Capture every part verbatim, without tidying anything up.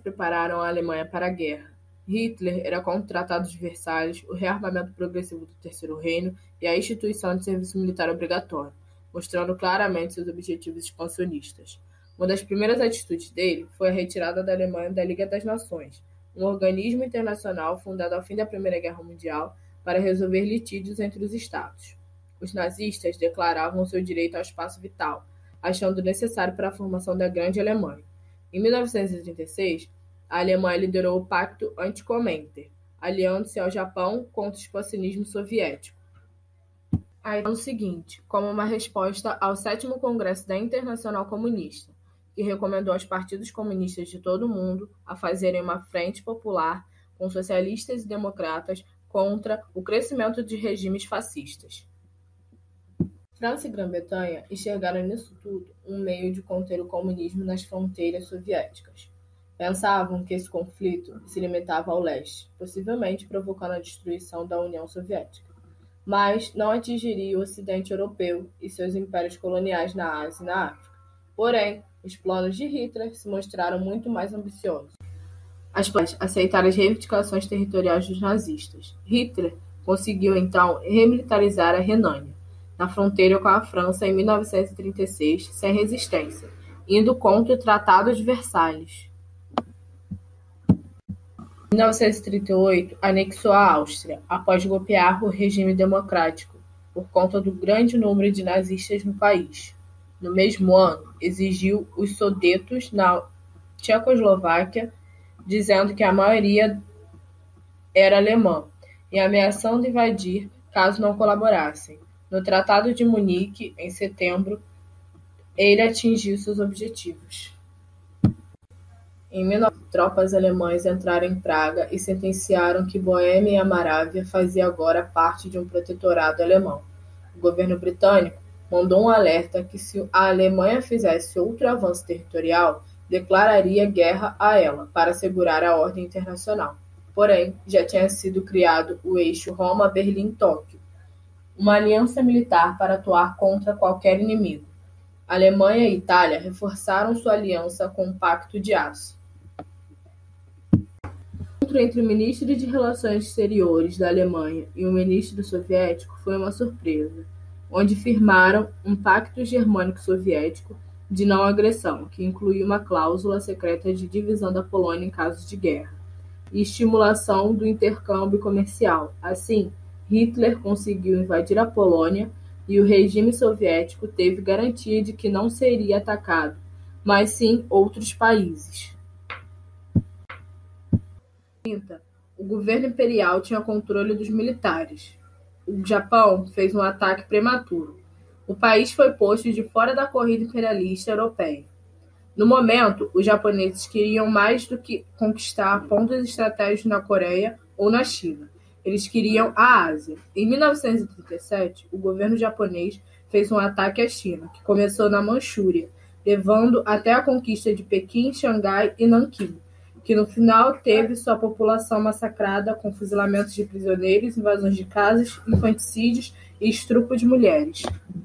prepararam a Alemanha para a guerra. Hitler era contra o Tratado de Versalhes, o rearmamento progressivo do Terceiro Reino e a instituição de serviço militar obrigatório, mostrando claramente seus objetivos expansionistas. Uma das primeiras atitudes dele foi a retirada da Alemanha da Liga das Nações, um organismo internacional fundado ao fim da Primeira Guerra Mundial para resolver litígios entre os estados. Os nazistas declaravam seu direito ao espaço vital, achando necessário para a formação da Grande Alemanha. Em mil novecentos e trinta e seis, a Alemanha liderou o Pacto Anti-Comintern, aliando-se ao Japão contra o expansionismo soviético. Aí, no ano seguinte, como uma resposta ao sétimo Congresso da Internacional Comunista, que recomendou aos partidos comunistas de todo o mundo a fazerem uma frente popular com socialistas e democratas contra o crescimento de regimes fascistas. França e Grã-Bretanha enxergaram nisso tudo um meio de conter o comunismo nas fronteiras soviéticas. Pensavam que esse conflito se limitava ao leste, possivelmente provocando a destruição da União Soviética, mas não atingiria o Ocidente europeu e seus impérios coloniais na Ásia e na África. Porém, os planos de Hitler se mostraram muito mais ambiciosos. As partes aceitaram as reivindicações territoriais dos nazistas. Hitler conseguiu, então, remilitarizar a Renânia, na fronteira com a França, em mil novecentos e trinta e seis, sem resistência, indo contra o Tratado de Versalhes. Em mil novecentos e trinta e oito, anexou a Áustria, após golpear o regime democrático, por conta do grande número de nazistas no país. No mesmo ano, exigiu os Sudetos na Tchecoslováquia, dizendo que a maioria era alemã, e ameaçando invadir caso não colaborassem. No Tratado de Munique, em setembro, ele atingiu seus objetivos. Em mil e novecentos, tropas alemãs entraram em Praga e sentenciaram que Boêmia e a Morávia faziam agora parte de um protetorado alemão. O governo britânico mandou um alerta que, se a Alemanha fizesse outro avanço territorial, declararia guerra a ela para assegurar a ordem internacional. Porém, já tinha sido criado o eixo Roma-Berlim-Tóquio, uma aliança militar para atuar contra qualquer inimigo. A Alemanha e Itália reforçaram sua aliança com o Pacto de Aço. O encontro entre o ministro de Relações Exteriores da Alemanha e o ministro soviético foi uma surpresa, onde firmaram um pacto germânico-soviético de não agressão, que incluía uma cláusula secreta de divisão da Polônia em caso de guerra, e estimulação do intercâmbio comercial. Assim, Hitler conseguiu invadir a Polônia e o regime soviético teve garantia de que não seria atacado, mas sim outros países. O governo imperial tinha controle dos militares. O Japão fez um ataque prematuro. O país foi posto de fora da corrida imperialista europeia. No momento, os japoneses queriam mais do que conquistar pontos estratégicos na Coreia ou na China. Eles queriam a Ásia. Em mil novecentos e trinta e sete, o governo japonês fez um ataque à China, que começou na Manchúria, levando até a conquista de Pequim, Xangai e Nanquim, que no final teve sua população massacrada com fuzilamentos de prisioneiros, invasões de casas, infanticídios e estupro de mulheres.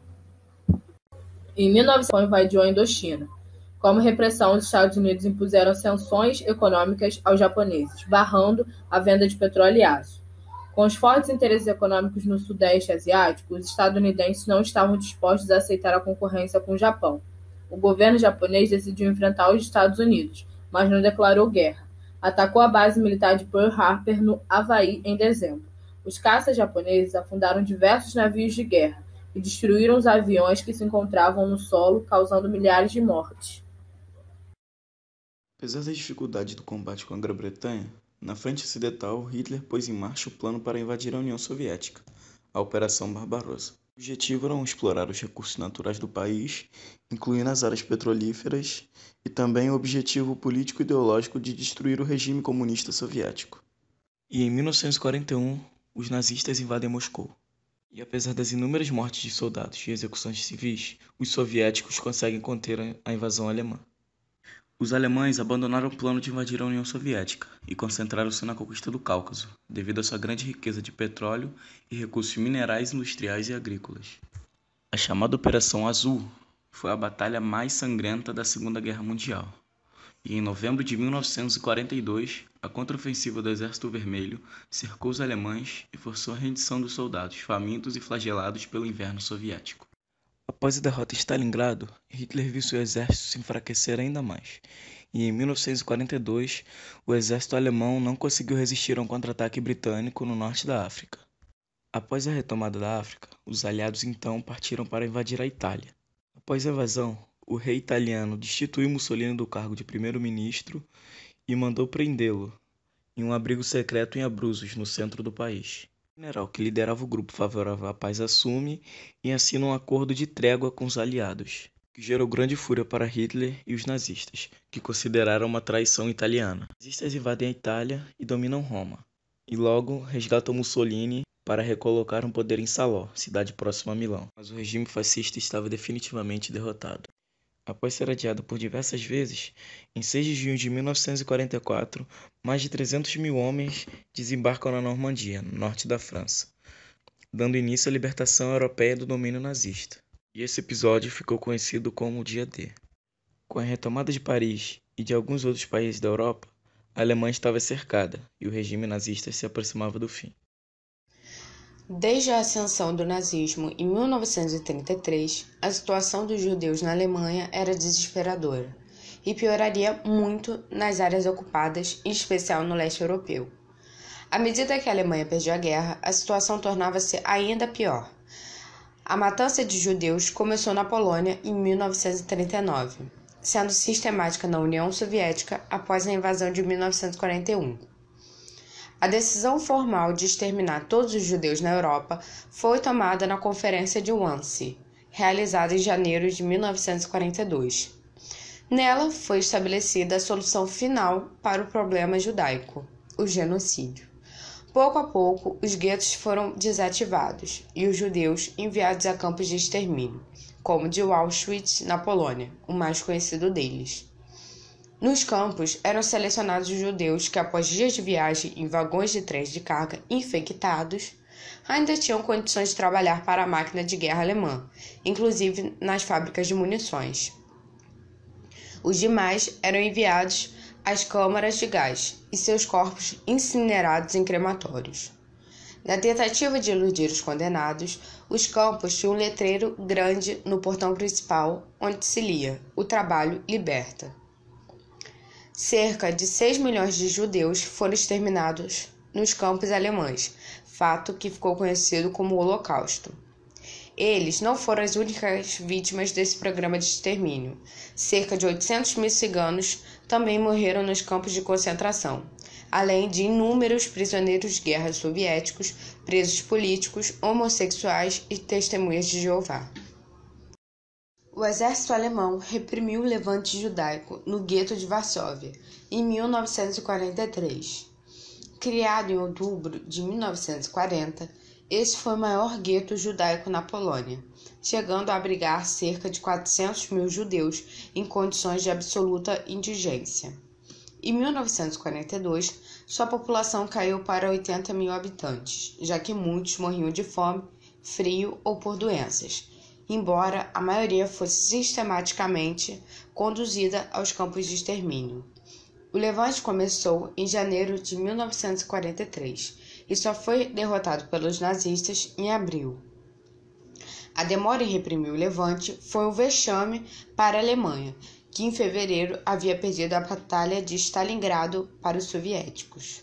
Em mil e novecentos, invadiu a Indochina. Como repressão, os Estados Unidos impuseram sanções econômicas aos japoneses, barrando a venda de petróleo e aço. Com os fortes interesses econômicos no Sudeste Asiático, os estadunidenses não estavam dispostos a aceitar a concorrência com o Japão. O governo japonês decidiu enfrentar os Estados Unidos, mas não declarou guerra. Atacou a base militar de Pearl Harbor, no Havaí, em dezembro. Os caças japoneses afundaram diversos navios de guerra e destruíram os aviões que se encontravam no solo, causando milhares de mortes. Apesar da dificuldade do combate com a Grã-Bretanha, na frente ocidental, Hitler pôs em marcha o plano para invadir a União Soviética, a Operação Barbarossa. O objetivo era explorar os recursos naturais do país, incluindo as áreas petrolíferas, e também o objetivo político-ideológico de destruir o regime comunista soviético. E em mil novecentos e quarenta e um, os nazistas invadem Moscou. E apesar das inúmeras mortes de soldados e execuções de civis, os soviéticos conseguem conter a invasão alemã. Os alemães abandonaram o plano de invadir a União Soviética e concentraram-se na conquista do Cáucaso, devido à sua grande riqueza de petróleo e recursos minerais, industriais e agrícolas. A chamada Operação Azul foi a batalha mais sangrenta da Segunda Guerra Mundial. e em novembro de mil novecentos e quarenta e dois, a contraofensiva do Exército Vermelho cercou os alemães e forçou a rendição dos soldados famintos e flagelados pelo inverno soviético. Após a derrota em Stalingrado, Hitler viu seu exército se enfraquecer ainda mais, e em mil novecentos e quarenta e dois, o exército alemão não conseguiu resistir a um contra-ataque britânico no norte da África. Após a retomada da África, os aliados então partiram para invadir a Itália. Após a invasão, o rei italiano destituiu Mussolini do cargo de primeiro-ministro e mandou prendê-lo em um abrigo secreto em Abruzos, no centro do país. O general que liderava o grupo favorável à paz assume e assina um acordo de trégua com os aliados, que gerou grande fúria para Hitler e os nazistas, que consideraram uma traição italiana. Os nazistas invadem a Itália e dominam Roma, e logo resgatam Mussolini para recolocar um poder em Salò, cidade próxima a Milão. Mas o regime fascista estava definitivamente derrotado. Após ser adiado por diversas vezes, em seis de junho de mil novecentos e quarenta e quatro, mais de trezentos mil homens desembarcam na Normandia, no norte da França, dando início à libertação europeia do domínio nazista. E esse episódio ficou conhecido como o Dia D. Com a retomada de Paris e de alguns outros países da Europa, a Alemanha estava cercada e o regime nazista se aproximava do fim. Desde a ascensão do nazismo em mil novecentos e trinta e três, a situação dos judeus na Alemanha era desesperadora e pioraria muito nas áreas ocupadas, em especial no leste europeu. À medida que a Alemanha perdia a guerra, a situação tornava-se ainda pior. A matança de judeus começou na Polônia em mil novecentos e trinta e nove, sendo sistemática na União Soviética após a invasão de mil novecentos e quarenta e um. A decisão formal de exterminar todos os judeus na Europa foi tomada na Conferência de Wannsee, realizada em janeiro de mil novecentos e quarenta e dois. Nela foi estabelecida a solução final para o problema judaico, o genocídio. Pouco a pouco, os guetos foram desativados e os judeus enviados a campos de extermínio, como o de Auschwitz, na Polônia, o mais conhecido deles. Nos campos, eram selecionados os judeus que, após dias de viagem em vagões de trens de carga infectados, ainda tinham condições de trabalhar para a máquina de guerra alemã, inclusive nas fábricas de munições. Os demais eram enviados às câmaras de gás e seus corpos incinerados em crematórios. Na tentativa de iludir os condenados, os campos tinham um letreiro grande no portão principal, onde se lia: "O trabalho liberta". Cerca de seis milhões de judeus foram exterminados nos campos alemães, fato que ficou conhecido como o Holocausto. Eles não foram as únicas vítimas desse programa de extermínio. Cerca de oitocentos mil ciganos também morreram nos campos de concentração, além de inúmeros prisioneiros de guerra soviéticos, presos políticos, homossexuais e testemunhas de Jeová. O exército alemão reprimiu o levante judaico no gueto de Varsóvia em mil novecentos e quarenta e três. Criado em outubro de mil novecentos e quarenta, esse foi o maior gueto judaico na Polônia, chegando a abrigar cerca de quatrocentos mil judeus em condições de absoluta indigência. Em mil novecentos e quarenta e dois, sua população caiu para oitenta mil habitantes, já que muitos morriam de fome, frio ou por doenças, embora a maioria fosse sistematicamente conduzida aos campos de extermínio. O levante começou em janeiro de mil novecentos e quarenta e três e só foi derrotado pelos nazistas em abril. A demora em reprimir o levante foi um vexame para a Alemanha, que em fevereiro havia perdido a batalha de Stalingrado para os soviéticos.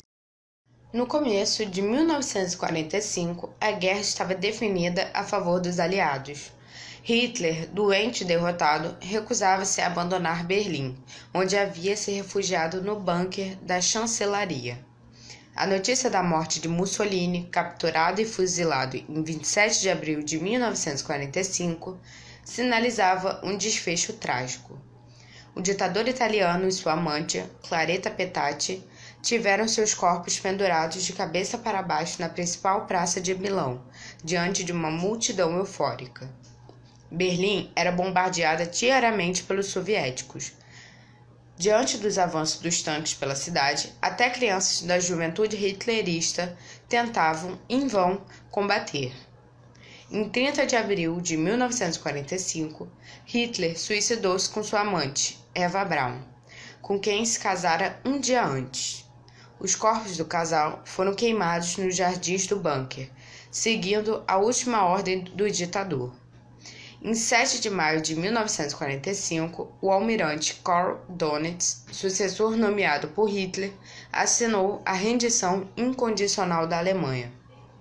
No começo de mil novecentos e quarenta e cinco, a guerra estava definida a favor dos aliados. Hitler, doente e derrotado, recusava-se a abandonar Berlim, onde havia se refugiado no bunker da chancelaria. A notícia da morte de Mussolini, capturado e fuzilado em vinte e sete de abril de mil novecentos e quarenta e cinco, sinalizava um desfecho trágico. O ditador italiano e sua amante, Claretta Petacci, tiveram seus corpos pendurados de cabeça para baixo na principal praça de Milão, diante de uma multidão eufórica. Berlim era bombardeada diariamente pelos soviéticos. Diante dos avanços dos tanques pela cidade, até crianças da juventude hitlerista tentavam, em vão, combater. Em trinta de abril de mil novecentos e quarenta e cinco, Hitler suicidou-se com sua amante, Eva Braun. com quem se casara um dia antes. Os corpos do casal foram queimados nos jardins do bunker, seguindo a última ordem do ditador. Em sete de maio de mil novecentos e quarenta e cinco, o almirante Karl Donitz, sucessor nomeado por Hitler, assinou a rendição incondicional da Alemanha.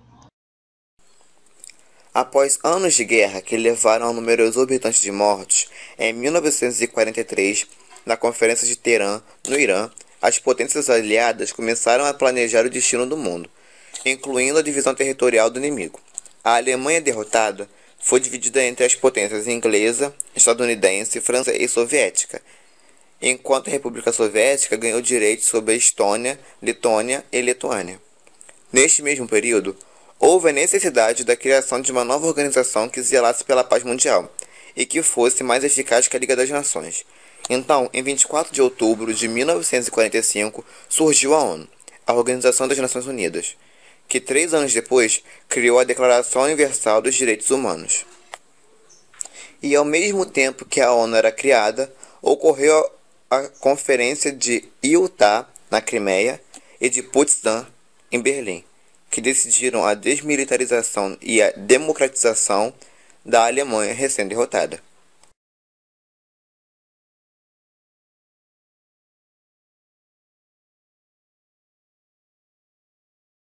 Após anos de guerra que levaram a um número exorbitante de mortos, em mil novecentos e quarenta e três, na Conferência de Teherã, no Irã, as potências aliadas começaram a planejar o destino do mundo, incluindo a divisão territorial do inimigo. A Alemanha derrotada foi dividida entre as potências inglesa, estadunidense, francesa e soviética, enquanto a República Soviética ganhou direitos sobre a Estônia, Letônia e Lituânia. Neste mesmo período, houve a necessidade da criação de uma nova organização que zelasse pela paz mundial e que fosse mais eficaz que a Liga das Nações. Então, em vinte e quatro de outubro de mil novecentos e quarenta e cinco, surgiu a ONU, a Organização das Nações Unidas, que três anos depois criou a Declaração Universal dos Direitos Humanos. E ao mesmo tempo que a ONU era criada, ocorreu a Conferência de Iutá, na Crimeia, e de Potsdam, em Berlim, que decidiram a desmilitarização e a democratização da Alemanha recém-derrotada.